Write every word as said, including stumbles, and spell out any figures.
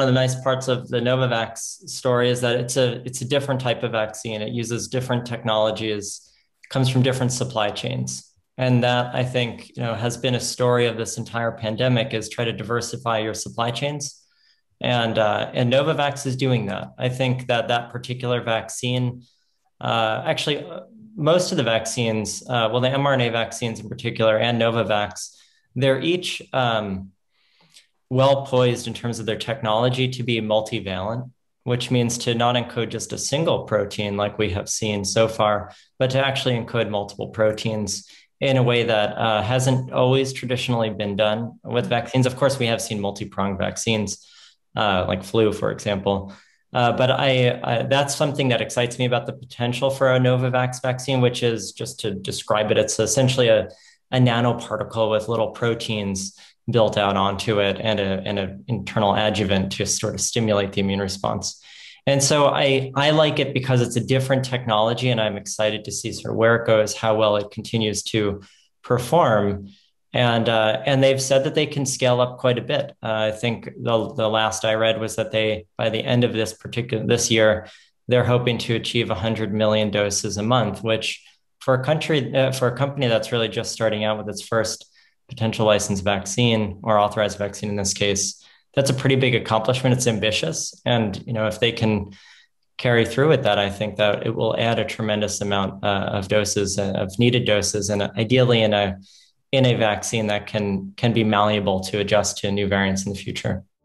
of the nice parts of the Novavax story is that it's a it's a different type of vaccine. It uses different technologies, comes from different supply chains. And that I think, you know, has been a story of this entire pandemic is try to diversify your supply chains. And uh, and Novavax is doing that. I think that that particular vaccine, uh, actually, uh, most of the vaccines, uh, well, the mRNA vaccines in particular, and Novavax, they're each um, well poised in terms of their technology to be multivalent, which means to not encode just a single protein like we have seen so far, but to actually encode multiple proteins in a way that uh, hasn't always traditionally been done with vaccines. Of course, we have seen multi-pronged vaccines, uh, like flu, for example. Uh, but I, I, that's something that excites me about the potential for a Novavax vaccine, which is, just to describe it, it's essentially a, a nanoparticle with little proteins built out onto it and a, and an internal adjuvant to sort of stimulate the immune response. And so I, I like it because it's a different technology, and I'm excited to see sort of where it goes, how well it continues to perform. And, uh, and they've said that they can scale up quite a bit. Uh, I think the, the last I read was that they, by the end of this particular, this year, they're hoping to achieve one hundred million doses a month, which for a country, uh, for a company that's really just starting out with its first potential licensed vaccine, or authorized vaccine in this case, that's a pretty big accomplishment. It's ambitious. And, you know, if they can carry through with that, I think that it will add a tremendous amount uh, of doses, uh, of needed doses, and ideally in a in a vaccine that can can be malleable to adjust to new variants in the future.